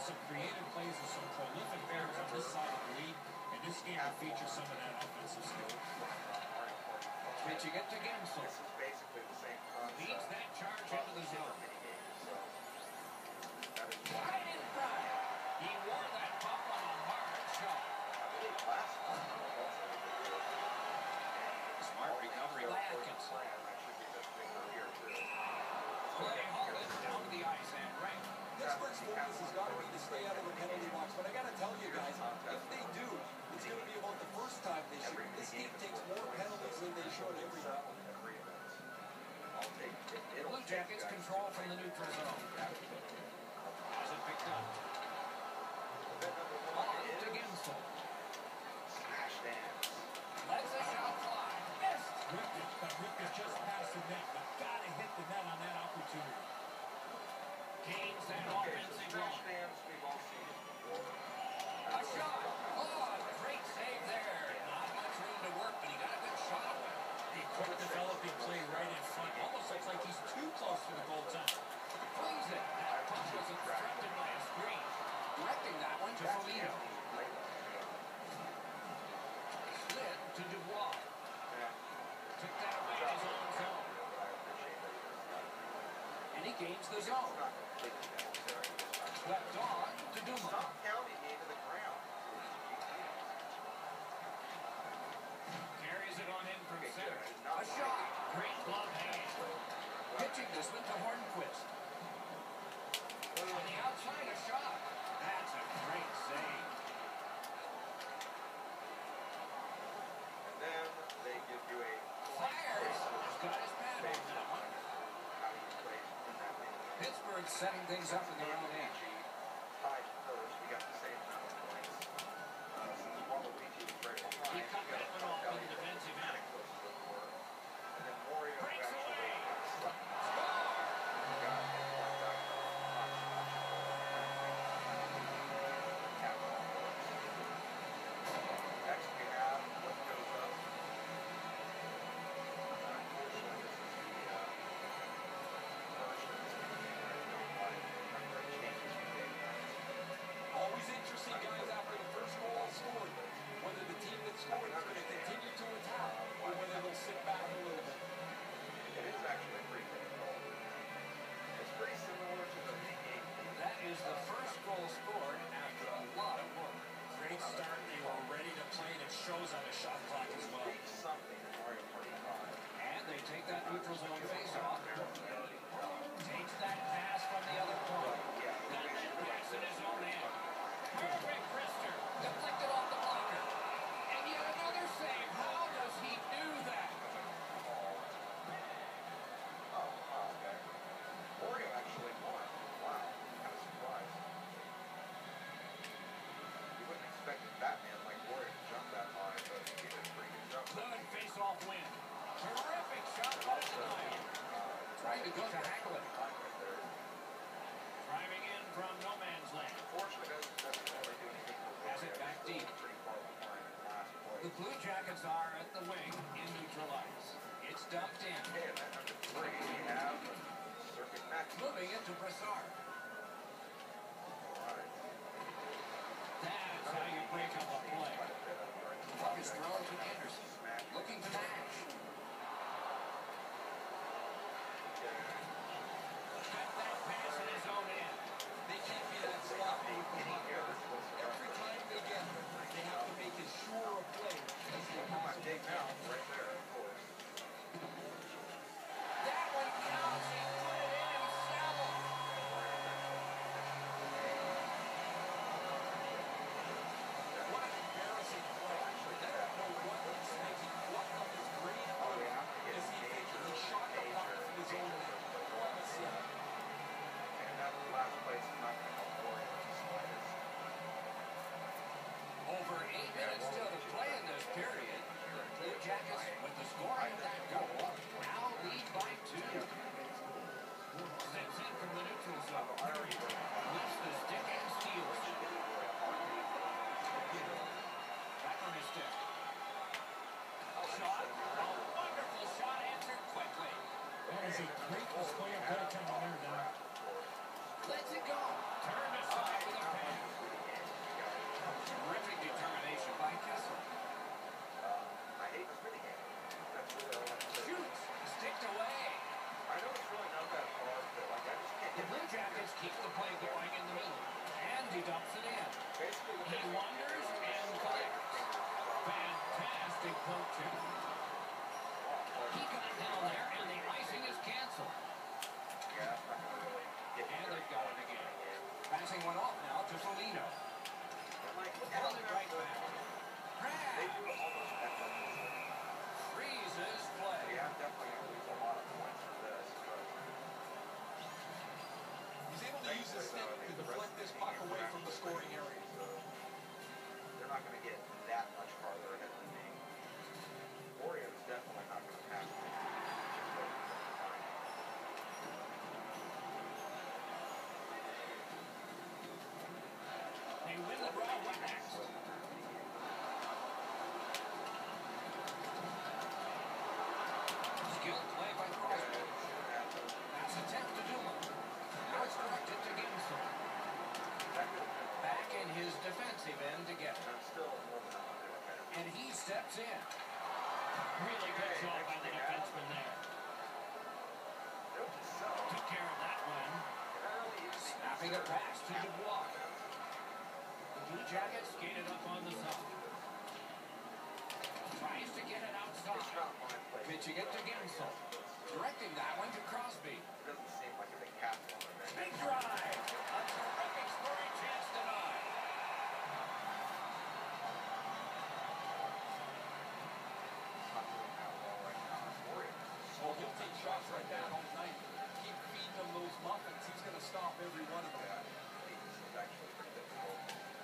some creative plays and some prolific errors on this side of the league, and this game will feature some of that offensive skill. Pitching it to Gensel. This is basically the same concept. Leads that charge into the zone. Right in front. He wore that pump on a hard shot. Smart recovery by Atkins. Clay Holland down to the ice and right. Pittsburgh's focus has got to be to stay out of the penalty box, but I got to tell you guys, if they do, it's going to be about the first time this year. This team takes more penalties than they should every time. Blue Jackets control from the neutral zone. Has it picked up? Holland to Gensel. Smash dance. Lets a shot fly. Missed. Ripped it, but ripped it just past the net. But got to hit the net on that opportunity. Gains that offensive Smash run. dance we've all seen before. A shot. Oh, great save there. Not much room to work, but he got a good shot away. A quick developing play right in front. Almost looks like he's too close to the goaltender. Plays it. That puck was obstructed by a screen. Directing that one to Foligno. Slid to Dubois. Took that away in his own zone. And he gains the zone. Swept on to Dumas. Stop counting me to the ground. Carries it on in from center. A shot. Great glove hand. Pitching this one to Hornquist. On the outside, a shot. That's a great save. And then they give you a Fires. Just got his pad on that one. how do you play in that many minutes? Pittsburgh setting things up in their own end. Tied first, we got the same amount of points. Since Waluigi was right behind, He cut that one off in the defensive end. And then Wario Breaks actually away. slept. Next we have what goes up. Unfortunately, this is the version that's going to be number of changes we made. Always interesting, guys, after the first goal is scored, whether the team that scored is going to continue to attack or whether they'll sit back a little bit. It is actually pretty difficult. It's pretty similar to the game. That is the first goal scored after a lot of work. Great start. They were ready to play, and it shows on the shot clock as well. Reach something in Mario Party 5. And they take that neutral zone face-off. Takes that pass from the other point. Got that pass in his own end. Perfect wrister. Deflected off the blocker. And yet another save. How does he do that? Oh, wow, okay. Mario actually won. Wow, kind of surprised. You wouldn't expect Batman like Mario to jump that high, but he did a pretty good jump. Good face-off win. Terrific shot by Denial. Trying to go to Hackler. Driving in from no man's land. Unfortunately, doesn't really do anything for Has it back deep. Pretty far behind in last The place. Blue Jackets are at the wing in neutral ice. It's dumped in. Okay, and then number 3, we have Circuit Max. Moving it to Brassard. Alright. That's how you break up a play. Puck is thrown to Anderson. Looking to Nash. Got that pass in his own end. They can't be that sloppy with the puck. Every time they get it, they have to make as sure a play as they possibly can. Right there, of course. That one counts. He put it in himself. What an embarrassing play. They don't know what he's thinking. What up his brain is he thinking? He shot the puck from his own net. What a save. And that last place is not going to help Mario in the slightest. Over 8 minutes still to play in this period. Blue Jackets with the scoring of that goal now lead by 2. Sends in from the neutral zone. Lifts the stick and steals. Back on his stick. Shot. A wonderful shot answered quickly. That is a great display of good coming there, Doc. Lets it go. Turned aside with a pass. Terrific determination by Kessel. I hate this minigame. That's really all I have to say. Shoots. Sticked away. I know it's really not that hard, but like I just can't The get Blue Jackets keep the play going in the middle. And he dumps it in. basically He wanders and collects. Fantastic poke check. He got down there and the icing is canceled. Yeah, that's not gonna really get me And very they've got far it in the again. game. Passing one off now to Foligno. And like, look Held how it right back. they Crab do it almost effortlessly. freezes play. Yeah, I'm definitely gonna lose a lot of points for this, but He's able to use his stick to deflect this puck away from the scoring area. they're not gonna get that much farther ahead than me. Orioles definitely not gonna pass me. They win the draw. What next? Skilled play by Crosby. Pass attempt to Duma. Now it's directed to Gimson. Back in his defensive end to get it. I'm still more than 100 ahead of And he steps in. Really good job by the defenseman there. So, Took care of that one. Snapping a pass to Dubois. The Blue Jackets skated up on the side. Tries to get it outside. it's not my place. Pitching it to Gimson. Directing that one to Crosby. It doesn't seem like a big castle on it. Big drive. A terrific scoring chance denied. It's not doing that well right now. Orioles. Well, he'll take shots right down all night. Keep feeding him those muffins. He's going to stop every one of them. This is actually pretty difficult.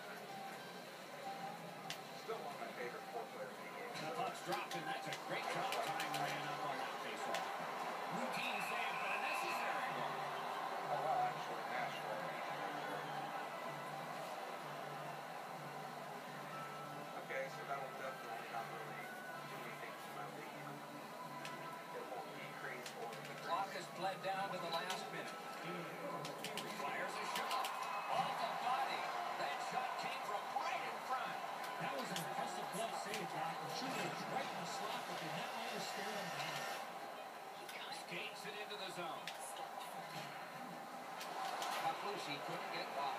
Still one of my favorite four-player games. The puck's dropped, and that's a great job tying Ryan up on that faceoff. Routine save, but a necessary one. Oh, wow, actually, Nashville. Okay, so that will definitely not really do anything to my lead. It won't decrease or increase. Clock has bled down to the last minute. Fires a shot. Off the body. That shot came from right in front. That was an impressive glove save, Doc. The shooter was right in the slot, but the netminder stared him down. Skates it into the zone. Papucci couldn't get by.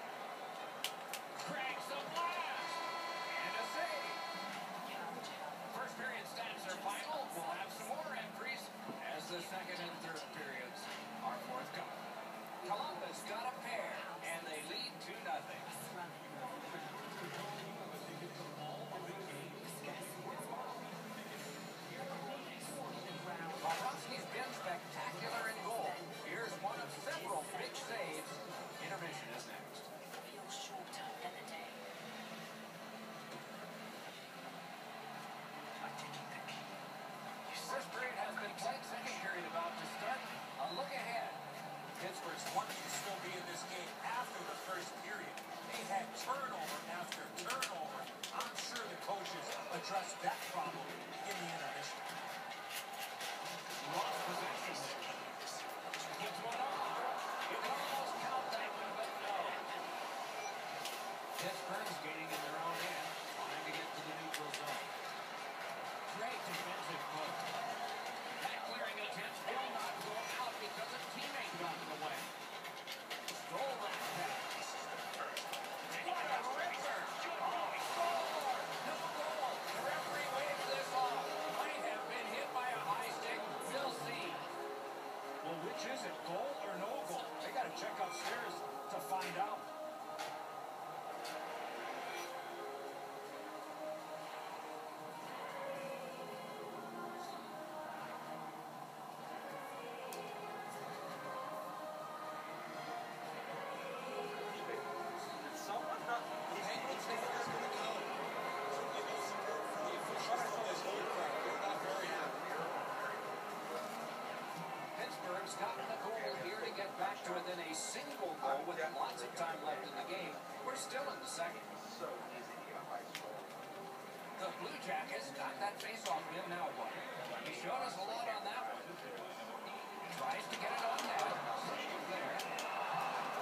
Cranks the blast. And a save. First period stats are final. We'll have some more entries as the second and third periods are forthcoming. Columbus got a pair, and they lead 2-0. Bobrovsky's been spectacular in goal. Here's one of several big saves. Intermission is next. Feels shorter than the day. First period has been played. Second period about to start. A look ahead. Pittsburgh's wanted to still be in this game after the first period. They had turnover after turnover. I'm sure the coaches addressed that problem in the intermission. Lost possession. Gets one off. You can almost count that one, but no. Pittsburgh's skating in their own end, trying to get to the neutral zone. Great defensive play. That clearing attempt will not go out because a teammate got in the way. Stole that pass. And what a ripper! Oh, he scored! No goal! The referee waved this off. Might have been hit by a high stick. We'll see. Well, which is it, goal or no goal? They got to check upstairs to find out. Someone not. Penguins think it's going to come. So give me support for the officials for this whole crowd. They're not very happy. Pittsburgh's gotten the goal here to get back to within a single goal with lots of time left in the game. We're still in the second. So easy to get a high score. The Blue Jackets got that faceoff win now one. He showed us a lot on that one. Tries to get it on net. Save there.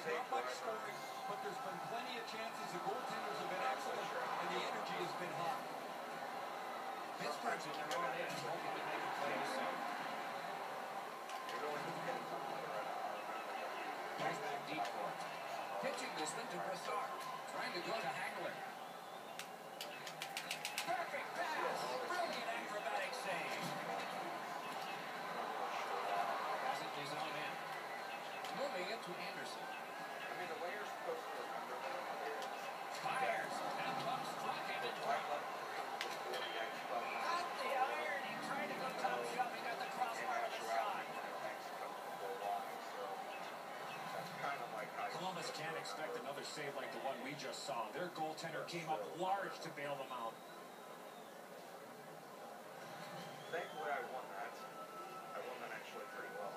safe not much forever. scoring, but there's been plenty of chances. The goaltenders have been excellent, and the energy has been high. Pittsburgh's in their own end, hoping to make a play of some. It really depends on whether or not Here's back deep for it. Pitching this one to Brassard. Trying to go to Hagler. Perfect pass. Brilliant acrobatic save. Has it his own end. Moving it to Anderson. I mean, the way you're supposed to remember them is Fires. And puck struck him in why front. let before the X button. Got the iron. He tried to go top shot. He got the crossbar of the shot. Columbus can't expect another save like the one we just saw. Their goaltender came up large to bail them out. Thankfully, I won that. I won that actually pretty well.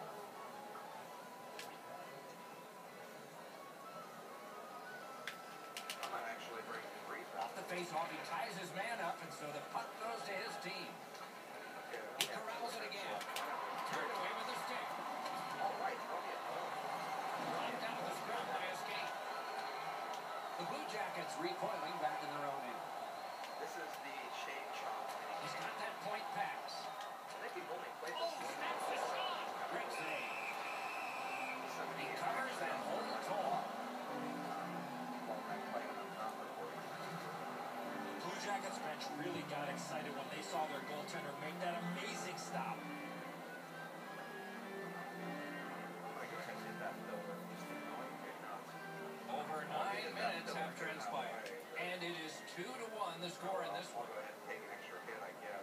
I might actually break the free throw. Off the face-off, he ties his man up, and so the puck goes to his team. He corrals it again. Turned away with the stick. All right, okay. Knocked out of the scrum by a skate. The Blue Jackets recoiling back in their own end. This is the shade chop. He's got that point pass. I think we've only played Oh, this snaps the shot. Great save. He covers and holds on. The Blue Jackets bench really got excited when they saw their goaltender make that amazing stop. Over 9 minutes have transpired. And it is 2-1 the score in this I'll one. go ahead and take an extra hit, I guess.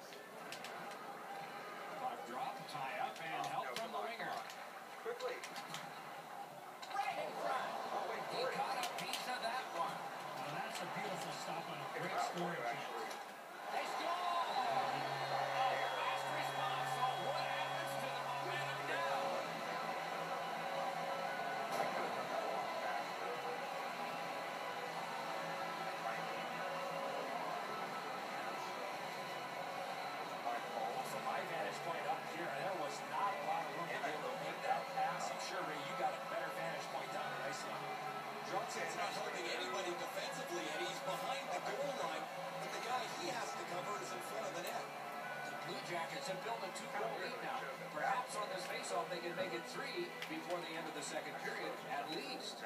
Puck drop, tie up, and help from the winger. Quickly. Right in front. Oh, wait, He caught a piece of that one. Now that's a beautiful stop on a great scoring chance. They score! A fast response. So what happens to the momentum now? From my vantage point up here, there was not a lot of room to be able to make that pass. I'm sure, Ray, you got a better vantage point down the ice line. Johnson's not helping anybody defensively, and he's behind the goal line, but the guy he has to cover is in front of the net. The Blue Jackets have built a 2-goal lead now. Perhaps on this faceoff they can make it 3 before the end of the second period, at least.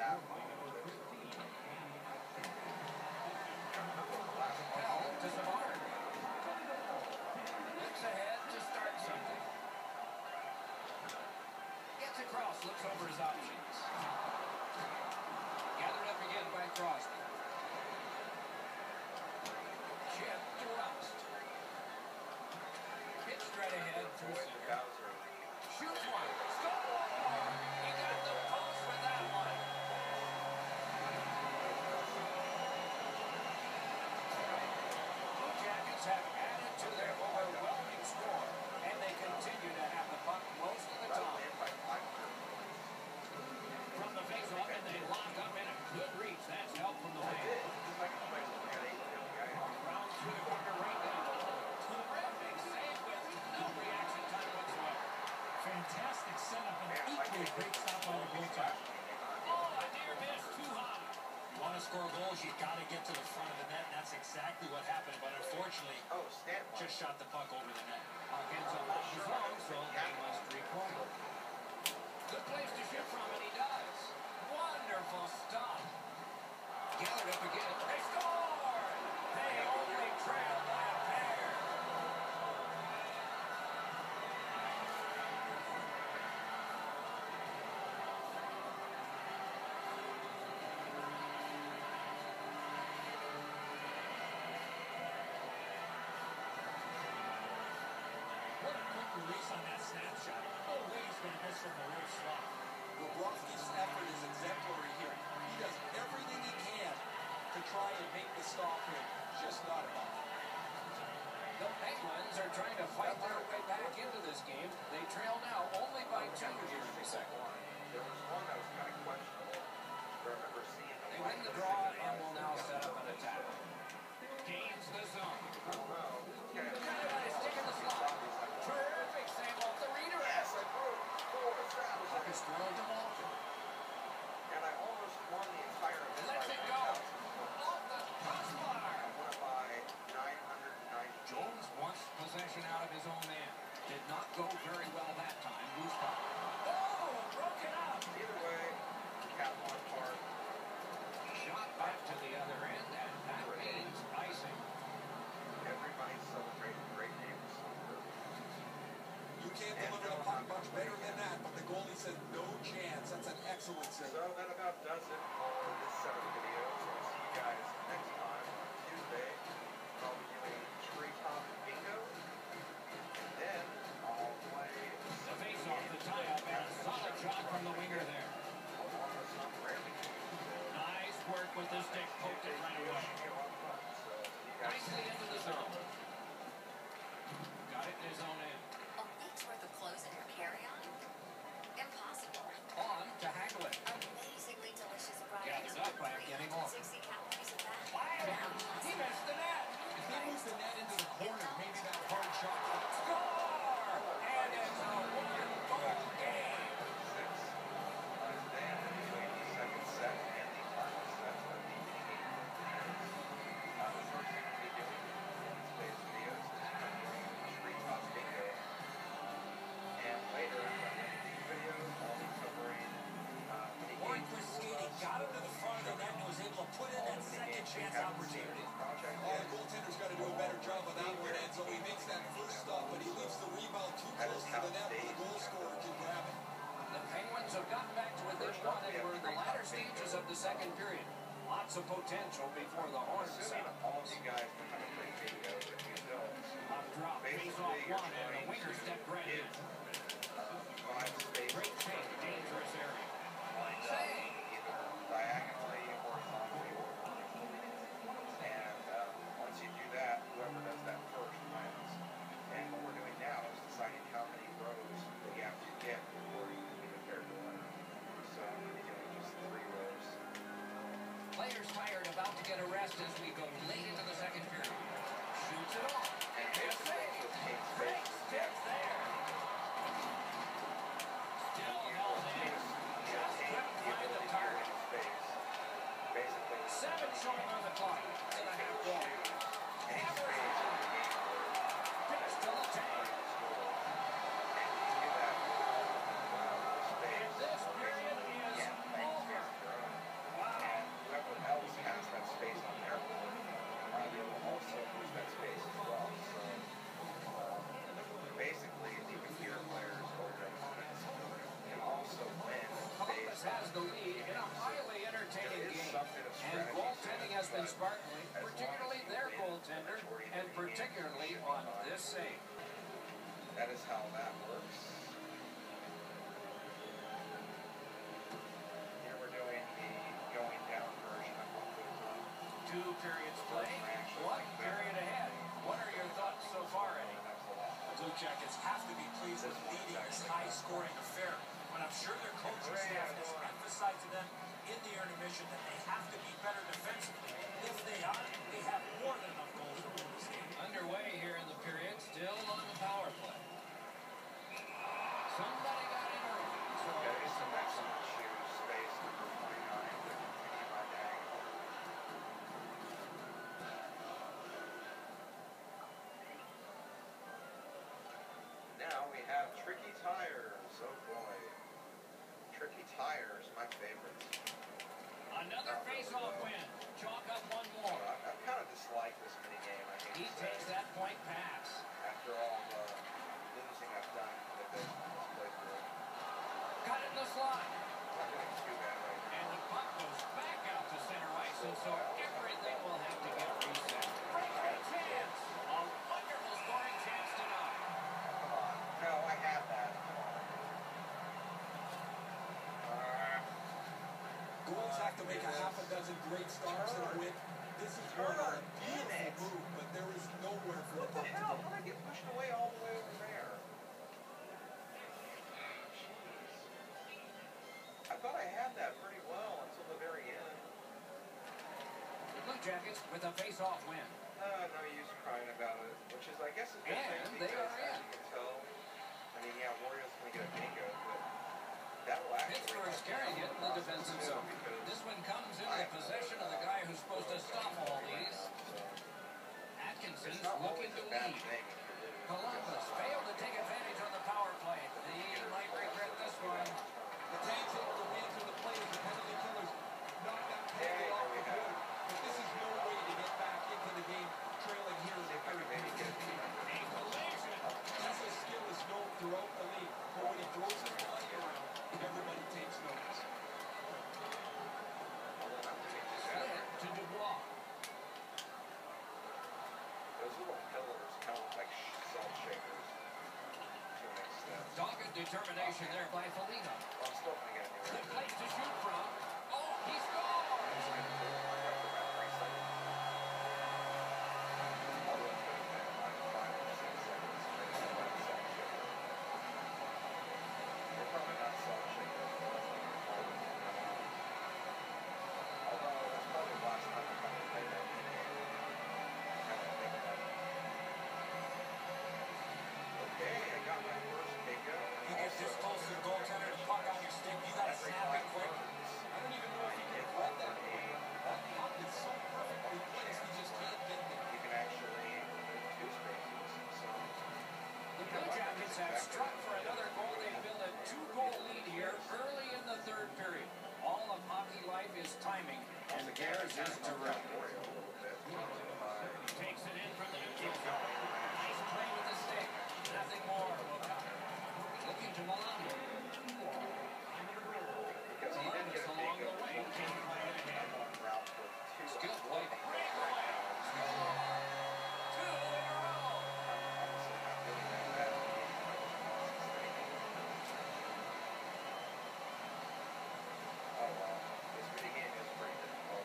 Bell to Savard. Looks ahead to start something. Gets across, looks over his options. Gathered up again by Crosby. Chip to Rust. Pitched right ahead through center. Shoots one. Score! He got the post for that one. Blue Jackets have added to their overwhelming score, and they continue to have the puck most of the time. From the face-off, and they lock up in a good reach. That's help from the wing. Round through the corner right now. Terrific save with no reaction time whatsoever. Fantastic setup and equally great stop by the goaltender. Oh, a near miss, too high. You want to score goals, you got to get to the front of the net, and that's exactly what happened. But unfortunately, Oh, stand by. just shot the puck over the net. Puck ends up off the zone, so they must recoil. Good place to shoot from, and he does. Wonderful stop. Gathered up again. They scored! They only trail by a pair. What a quick release on that snapshot. No way he's going to miss from the low slot. Bobrovsky's effort is exemplary here. He does everything he can to try and make the stop here. Just not enough. The Penguins are trying to fight their way back into this game. They trail now only by 2 here in the second. There was one that was kind of questionable. I remember seeing the They win the draw and will now set up an attack. Gains the zone. I don't know. Okay. Kind of got his stick in the slot. Terrific save off the redirect. Yes, I broke 4 established. Puck is thrown to Malkin. And I almost says no chance. That's an excellent save. So that about does it for this set of videos. We'll see you guys next time on Tuesday. I'll be doing treetop bingo. And then I'll play The face-off, the tie-up, and a solid shot from the winger there. along with some rarely. Nice work with the stick, poked it right away. Nicely into the zone. Got it in his own end. A week's worth of clothes in your carry-on? Impossible. On to haggle it. Amazingly delicious fries. Gathered up by getting on. 360 calories of that. Wow! He missed the net. If he moves the net into the corner, maybe that hard shot. Score! And it's a one-goal game. Second set and the final set of the game. The first thing we'll be doing in today's videos is treetop bingo. And later in these videos, I'll be covering Warren Preseason got him to the front of the net and was able to put in that second chance opportunity. Oh, the goaltender's got to do a better job of that one, Enzo. He makes that first stop, but he leaves the rebound too close to the net where the goal scorer can grab it. The Penguins have gotten back to within one and we're in the latter stages of the second period. Lots of potential before the horns Assuming sound. all of you guys know how to play bingo, if you don't, Up drop, face off one, and a winger step right in. five space Great take, dangerous area. either diagonally, horizontally, or vertically. And once you do that, whoever does that first wins. And what we're doing now is deciding how many rows we have to get before you can be declared the winner. So I'm going to be doing just 3 rows. Players tired, about to get a rest as we go late into the second period. Shoots it off. And And a basically, save. it takes Great space. stick there. Still held in. Just couldn't find the target. Basically, 7 showing on the clock. To the half wall. any Hammers space it in the game home. Finish to the tank. And this period is over. Wow. Whoever else has that space on their board, they will also lose that space as well. So basically, even your players or your opponents can also win Columbus based has on the lead in a highly entertaining There is game. some bit of And strategy goaltending has been but sparkling, as long particularly as you their win goaltender, the majority of and the game, particularly you on should this save. that is how that works. Here we're doing the going down version of what goes on. 2 periods played, 1 period ahead. What are your thoughts so far, Eddie? Blue Jackets have to be pleased with leading this high-scoring affair, but I'm sure their coaching staff has emphasized to them in the intermission that they have to be better defensively. If they are, they have more than enough goals to win this game. Underway here in the period, still on the power play. Somebody got in early. Okay, so that's an choose space number 49 to continue my diagonal. Now we have Tricky Tires. Oh boy. Tricky Tires, my favorites. Another face-off win. Chalk up 1 more. I kind of dislike this mini game. I hate He to takes say, that point pass. after all the losing I've done with this playthrough. Got it in the slot. Not doing too bad right now. And the puck goes back out to center ice, and so everything will have to get reset. Breakaway chance. A wonderful scoring chance tonight. Come on. No, I have that. Come on. Goals have to make a half a dozen great stops and a win. This is one of a beautiful move, but there is nowhere for the What the puck to hell? go. How did I get pushed away all the way over there? Jeez. I thought I had that pretty well until the very end. The Blue Jackets with a face-off win. No use crying about it, which is, I guess, a good thing And they because, are as in. you can tell, I mean, yeah, Warriors going to get a bingo, but that will actually Pittsburgh's carrying it in the defensive zone. This one comes into the possession of the guy who's supposed to stop all these. Atkinson's looking to lead. Columbus failed to take advantage on the power play. They might regret this one. The Tanks able to re-enter the play as the penalty killers knock that penalty off the board. But this is no way to get back into the game trailing here in the third period. A collision. Tesla's skill is known throughout the league, but when he throws his body around, it determination there by Foligno. Well, I'm still going to get a new Good record. place to shoot from. Oh, he scores! You get this close to the goaltender, the puck on your stick, you got to snap it quick. I don't even know if he can read that quick. That puck is so perfectly placed, he just can't get there. You can actually move two spaces. So The Blue Jackets have struck for another goal. They build a 2-goal lead here early in the third period. All of hockey life is timing, and the Bears is terrific. Takes it in from the neutral zone. Nice play with the stick. Nothing more will come. Looking to Milano. because he didn't get a Along big the way. Came by it again. route for two. Skill play. Breakaway. Score. 2 in a row. Oh wow, this video game is pretty difficult.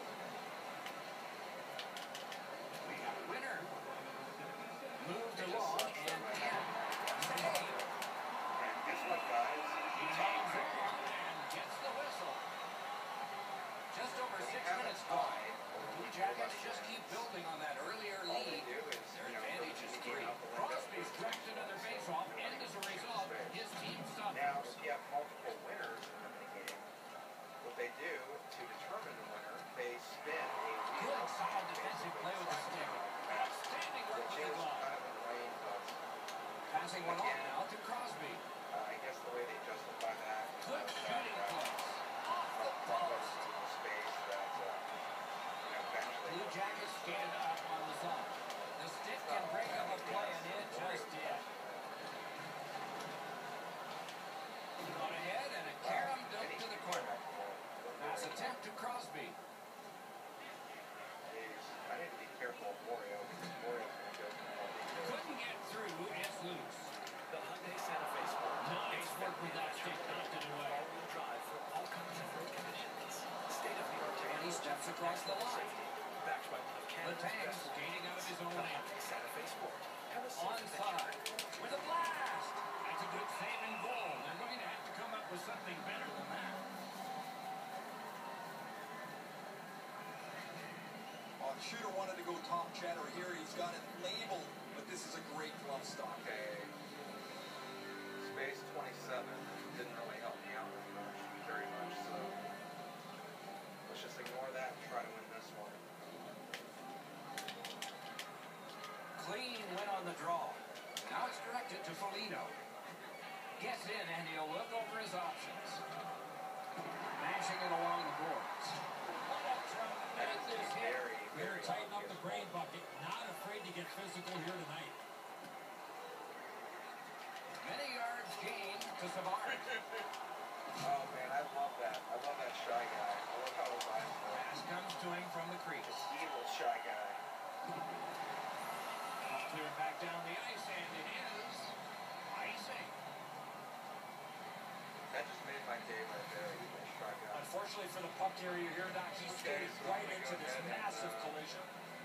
We got a winner. Moved along and save. And guess what, guys? He hangs on and gets the whistle. Just over 6 minutes gone. Blue Jackets just keep building on that earlier All they lead. do is, Their you know, advantage is really 3. get out the window. Crosby's tracked another faceoff, and as a result, his team Now, suffers. if you have multiple winners in the minigame, what they do to determine the winner, they spin a wheel. Good solid defensive play with the stick. Outstanding work Which with the is glove. kind of in the range of, Passing one off now to Crosby. I guess the way they justify that. Good shooting close. Off the post. Space that, eventually. Blue Jackets skated up on the zone. The stick can break up a play, and it just did. Got ahead, and a carom dunk to the corner. Pass attempt to Crosby. I need to be careful of Wario because Wario's going to go through. Couldn't get through. It's loose. The Hyundai Santa Fe Sport. Nice work with that stick. Knocked it away. All-wheel drive for all kinds of road conditions. State-of-the-art And he technology steps for across the line. safety. Backed by one of The Canada's Tanks best skating out of his own The end. Hyundai Santa Fe Sport. Have a safe Onside. adventure. With a blast. That's a good save and goal. They're going to have to come up with something better than that. The shooter wanted to go top chatter here. He's got it labeled, but this is a great glove stop. Okay. Space 27 didn't really help me out very much, so let's just ignore that and try to win this one. Clean win on the draw. Now it's directed to Foligno. Gets in, and he'll look over his options. Mashing it along the boards. What a tremendous hit. They're tighten up the brain bucket. Not afraid to get physical here tonight. Many yards gained to Savard. Oh man, I love that. I love that shy guy. I love how his eyes look. Pass comes to him from the crease. This evil shy guy. Cleared back down the ice, and it is icing. That just made my day right there. Evil shy guy. Unfortunately for the puck carrier here, Doc, he skated right into this massive collision.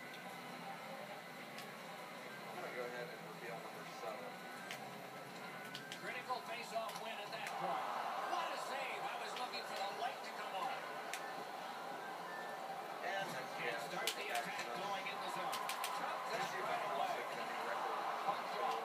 I'm going to go ahead and reveal number 7. Critical face-off win at that point. What a save! I was looking for the light to come on. And And start the attack going in the zone. Chuck that right away. Puck drop.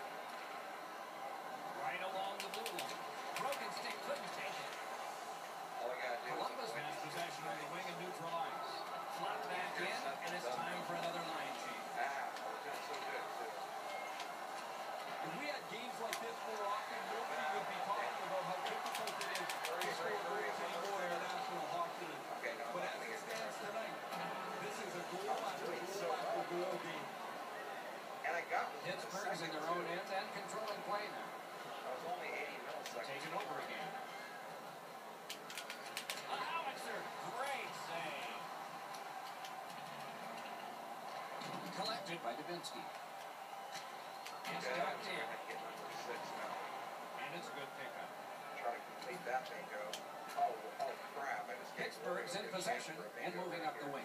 Right along the blue line. Broken stick couldn't take it. All I got to do Columbus is has possession on the wing and neutral ice. Flat back in, and it's time for another line change. we're doing so good too. If we had games like this more often, nobody would be talking about how difficult it is to score goals anymore in the National Hockey League. Okay, no, But I'm as not it gonna stands get tonight, this is a goal after goal after goal game. And I got Pittsburgh's in their own end and controlling play now. I was only 80 milliseconds. Taken over again. A howitzer. Great save. Collected by Dubinsky. It's Okay, I'm tucked in. gonna get number 6 now. And And it's a good pickup. Try to complete that bingo. Oh crap! I just gave Pittsburgh's in possession and moving up the wing.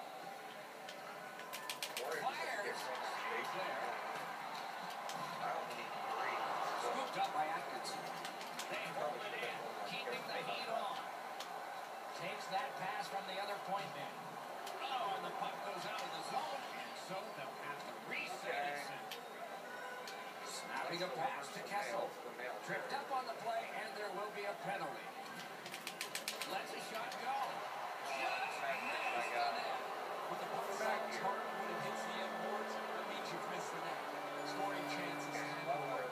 Fires. Stays there. I don't need three. Scooped up by Atkinson. They hold it in, keeping the heat on. Takes that pass from the other point man. Oh, and the puck goes out of the zone, and so they'll have to reset it. Snapping a pass to Kessel. Tripped up on the play, and there will be a penalty. Lets a shot go. Just missed the net. When the puck travels hard when it hits the end boards, that means you've missed the net. Scoring chances and more.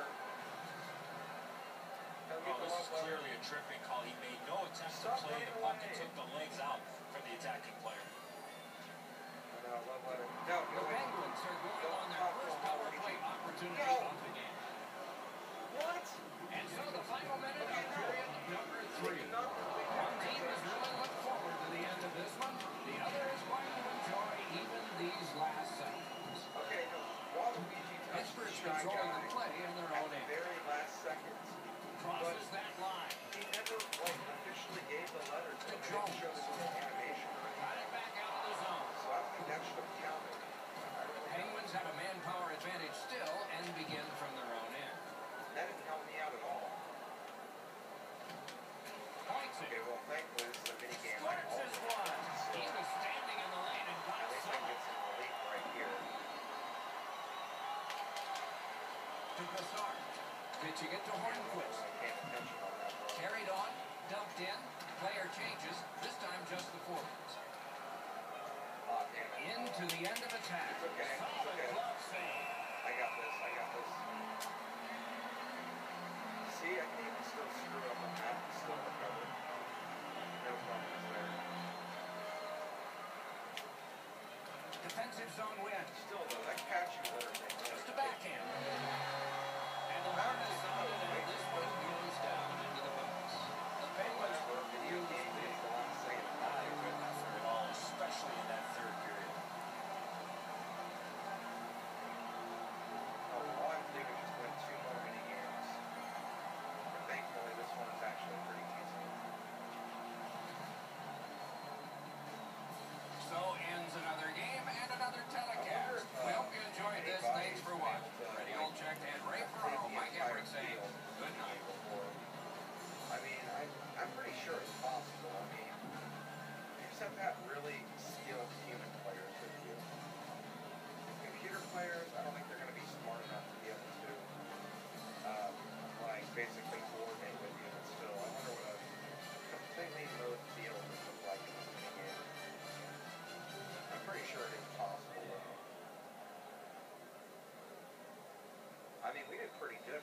Oh, this is clearly a tripping call. He made no attempt to play the puck and took the legs out from the attacking player. The Penguins are going on their first power play opportunity of the game. What? And so the final minute of period number 3. One team is really looking forward to the end of this one. The other is going to enjoy even these last seconds. Okay, no. Waluigi touched the Pittsburgh's shy controlling guy the play in their at own the end. very last seconds. Crosses that line. He never officially gave the letters. To They didn't Jones. show this in the animation. Got it back out of the zone. So I don't think that should have counted. Penguins have a manpower advantage still and begin from their own end. That didn't help me out at all. Points it. Okay, well, thankfully this is a mini game. Squirts his one. He was standing in the lane and got At least I some. get some relief right here. To Brassard. Pitching it to Hornquist. I can't attention on that, bro. Carried on. Dumped in. Player changes. This time just the forwards. Oh, damn it. Into the end of attack. It's okay. It's Solid okay. glove save. I got this. See, I can even still screw up on that and still recover. No problems there. Defensive zone win. Still, though, that catching litter thing. Just a backhand. And the horn is sounded and this one goes down into the box. The Penguins will Video use game the is the last second. Not a good effort at all, especially in that third period. All I have to do is just win 2 more mini games. But thankfully, this one is actually pretty easy. So ends another game and another telecast. We hope you enjoyed this. Thanks for watching. Freddie Olczyk and Ray Ferraro, Mike Emmerich saying good night. I mean, I'm pretty sure it's possible. I mean, you just have to have really skilled human players with you. Computer players, I don't think they're going to be smart enough to be able to, basically coordinate with you. But still, I wonder what a completely mowed field would look like in this minigame. I'm pretty sure it is possible, though. I mean, we did pretty good.